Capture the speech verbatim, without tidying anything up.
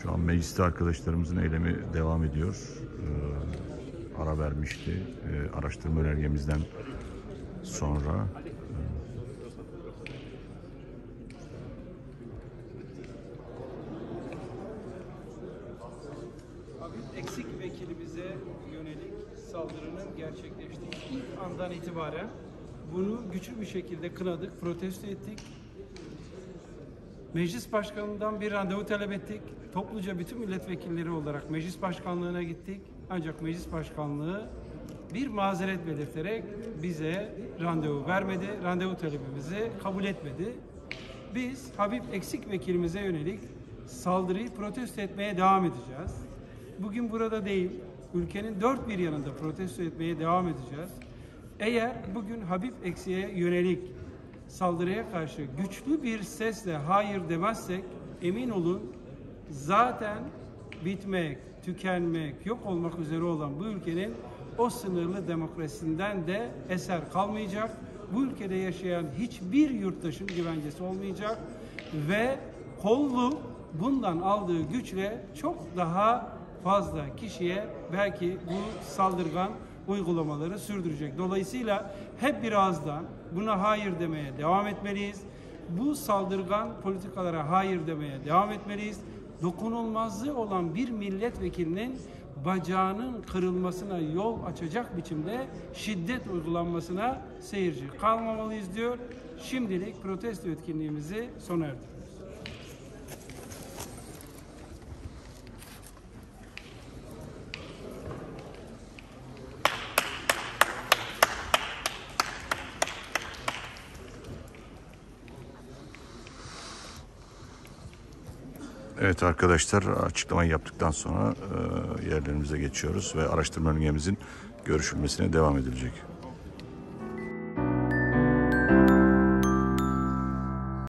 Şu an mecliste arkadaşlarımızın eylemi devam ediyor. Ee, ara vermişti. Ee, araştırma önergemizden sonra. Eksik vekilimize yönelik saldırının gerçekleştiği ilk andan itibaren bunu güçlü bir şekilde kınadık, protesto ettik. Meclis Başkanı'ndan bir randevu talep ettik. Topluca bütün milletvekilleri olarak Meclis Başkanlığı'na gittik. Ancak Meclis Başkanlığı bir mazeret belirterek bize randevu vermedi. Randevu talebimizi kabul etmedi. Biz Habib eksik vekilimize yönelik saldırıyı protesto etmeye devam edeceğiz. Bugün burada değil, ülkenin dört bir yanında protesto etmeye devam edeceğiz. Eğer bugün Habib eksiğe yönelik saldırıya karşı güçlü bir sesle hayır demezsek, emin olun zaten bitmek, tükenmek, yok olmak üzere olan bu ülkenin o sınırlı demokrasisinden de eser kalmayacak. Bu ülkede yaşayan hiçbir yurttaşın güvencesi olmayacak ve kolluk bundan aldığı güçle çok daha fazla kişiye belki bu saldırgan uygulamaları sürdürecek. Dolayısıyla hep bir ağızdan buna hayır demeye devam etmeliyiz. Bu saldırgan politikalara hayır demeye devam etmeliyiz. Dokunulmazlığı olan bir milletvekilinin bacağının kırılmasına yol açacak biçimde şiddet uygulanmasına seyirci kalmamalıyız diyor. Şimdilik protesto etkinliğimizi sona erdiriyoruz. Evet arkadaşlar, açıklamayı yaptıktan sonra e, yerlerimize geçiyoruz ve araştırma önergemizin görüşülmesine devam edilecek.